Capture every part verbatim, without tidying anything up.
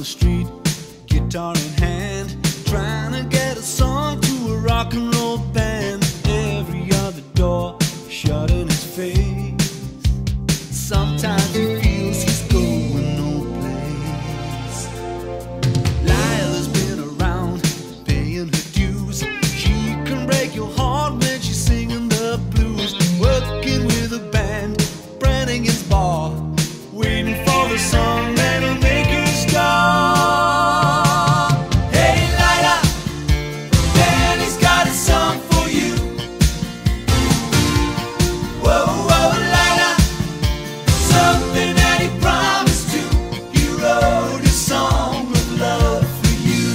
street, guitar in hand, trying to get a song to a rock and roll band. Every other door shut in his face. Sometimes he feels he's going no place. Lila's been around paying her dues. She can break your heart when she's singing the blues. Working with a band, Brannigan's bar, waiting for the song that'll make her stop. Hey Lila, Danny's got a song for you. Whoa, whoa Lila, something that he promised to. He wrote a song of love for you.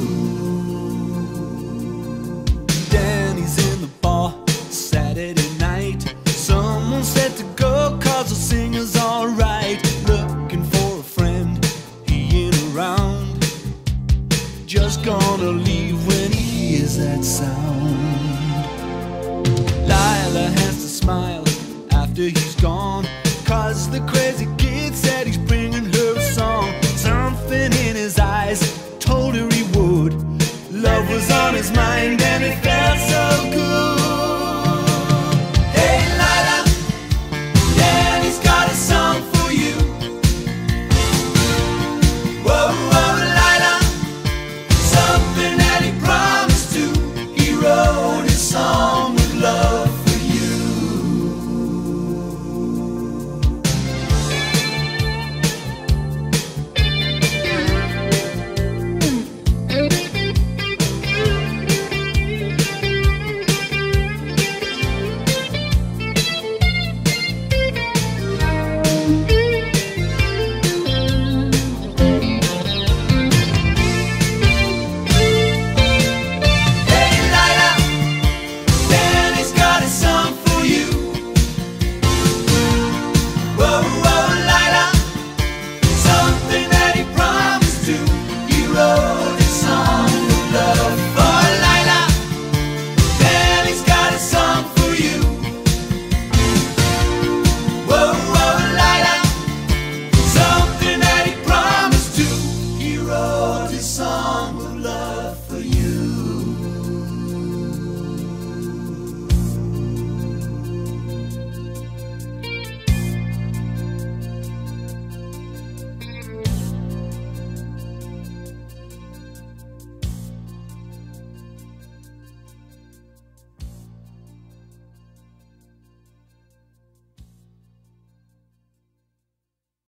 Danny's in the bar Saturday night. Someone said to go cause the singer's alright. Looking for a friend, he ain't around. Just gonna leave when he hears that sound. Lila has to smile after he's gone, cause the crazy kid said he's bringing her a song. Something in his eyes told her he would. Love was on his mind and it felt